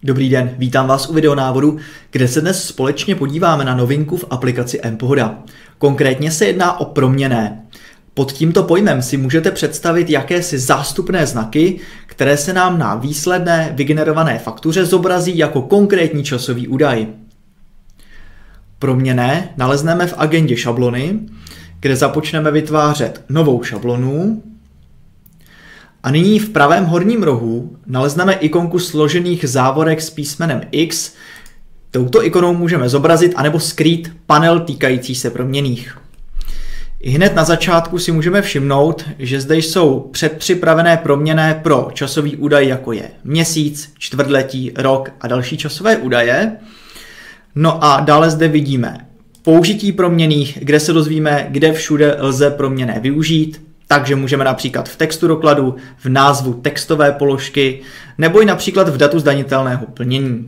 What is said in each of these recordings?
Dobrý den, vítám vás u videonávodu, kde se dnes společně podíváme na novinku v aplikaci mPohoda. Konkrétně se jedná o proměnné. Pod tímto pojmem si můžete představit jakési zástupné znaky, které se nám na výsledné vygenerované faktuře zobrazí jako konkrétní časový údaj. Proměnné nalezneme v agendě šablony, kde započneme vytvářet novou šablonu. A nyní v pravém horním rohu nalezneme ikonku složených závorek s písmenem X. Touto ikonou můžeme zobrazit anebo skrýt panel týkající se proměnných. I hned na začátku si můžeme všimnout, že zde jsou předpřipravené proměnné pro časový údaj, jako je měsíc, čtvrtletí, rok a další časové údaje. No a dále zde vidíme použití proměnných, kde se dozvíme, kde všude lze proměnné využít. Takže můžeme například v textu dokladu, v názvu textové položky, nebo i například v datu zdanitelného plnění.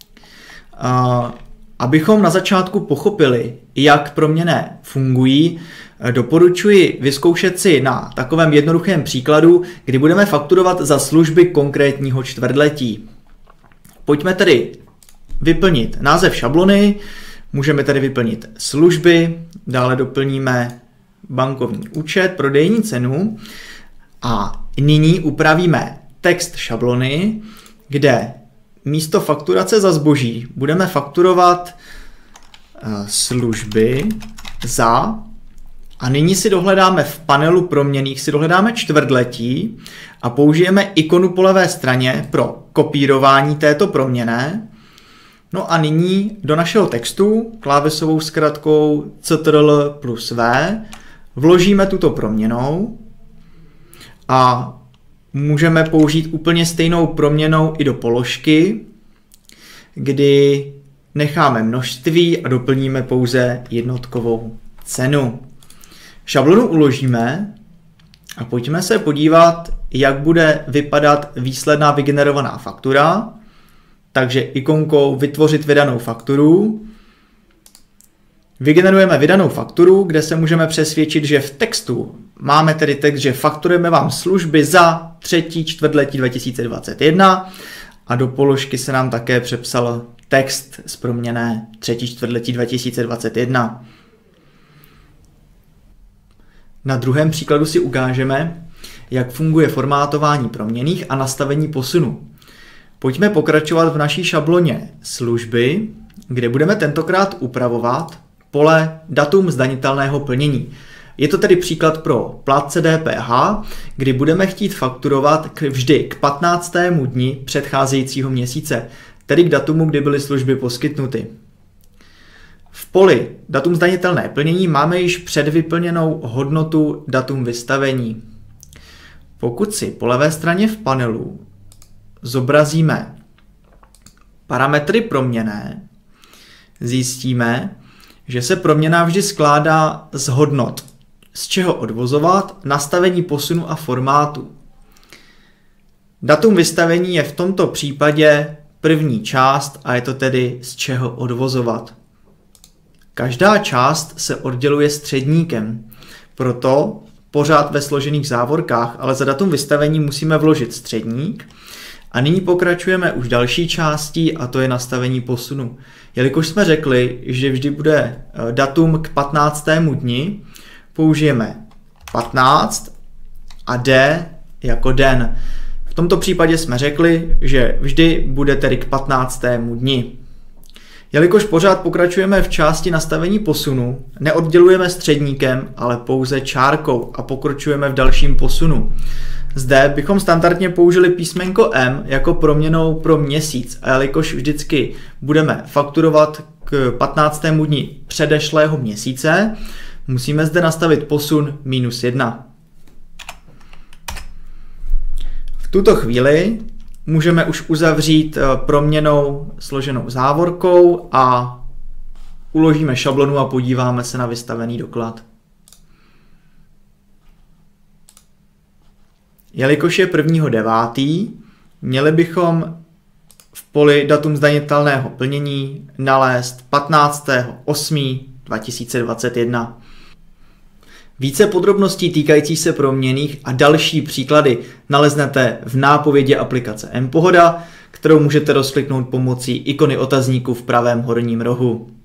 Abychom na začátku pochopili, jak proměnné fungují, doporučuji vyzkoušet si na takovém jednoduchém příkladu, kdy budeme fakturovat za služby konkrétního čtvrtletí. Pojďme tedy vyplnit název šablony, můžeme tedy vyplnit služby, dále doplníme bankovní účet, prodejní cenu a nyní upravíme text šablony, kde místo fakturace za zboží budeme fakturovat služby za a nyní si dohledáme v panelu proměnných, si dohledáme čtvrtletí a použijeme ikonu po levé straně pro kopírování této proměnné. No a nyní do našeho textu klávesovou zkratkou Ctrl+V vložíme tuto proměnnou a můžeme použít úplně stejnou proměnou i do položky, kdy necháme množství a doplníme pouze jednotkovou cenu. Šablonu uložíme a pojďme se podívat, jak bude vypadat výsledná vygenerovaná faktura. Takže ikonkou vytvořit vydanou fakturu. Vygenerujeme vydanou fakturu, kde se můžeme přesvědčit, že v textu máme tedy text, že fakturujeme vám služby za třetí čtvrtletí 2021 a do položky se nám také přepsal text z proměnné třetí čtvrtletí 2021. Na druhém příkladu si ukážeme, jak funguje formátování proměnných a nastavení posunu. Pojďme pokračovat v naší šabloně služby, kde budeme tentokrát upravovat pole datum zdanitelného plnění. Je to tedy příklad pro plátce DPH, kdy budeme chtít fakturovat vždy k 15. dni předcházejícího měsíce, tedy k datumu, kdy byly služby poskytnuty. V poli datum zdanitelné plnění máme již předvyplněnou hodnotu datum vystavení. Pokud si po levé straně v panelu zobrazíme parametry proměnné, zjistíme, že se proměnná vždy skládá z hodnot, z čeho odvozovat, nastavení posunu a formátu. Datum vystavení je v tomto případě první část a je to tedy z čeho odvozovat. Každá část se odděluje středníkem, proto pořád ve složených závorkách, ale za datum vystavení musíme vložit středník. A nyní pokračujeme už další částí a to je nastavení posunu. Jelikož jsme řekli, že vždy bude datum k 15. dni, použijeme 15 a D jako den. V tomto případě jsme řekli, že vždy bude tedy k 15. dni. Jelikož pořád pokračujeme v části nastavení posunu, neoddělujeme středníkem, ale pouze čárkou a pokračujeme v dalším posunu. Zde bychom standardně použili písmenko M jako proměnnou pro měsíc, a jelikož vždycky budeme fakturovat k 15. dni předešlého měsíce, musíme zde nastavit posun -1. V tuto chvíli můžeme už uzavřít proměnnou složenou závorkou a uložíme šablonu a podíváme se na vystavený doklad. Jelikož je 1.9., měli bychom v poli datum zdanitelného plnění nalézt 15.8.2021. Více podrobností týkajících se proměnných a další příklady naleznete v nápovědi aplikace mPohoda, kterou můžete rozkliknout pomocí ikony otazníku v pravém horním rohu.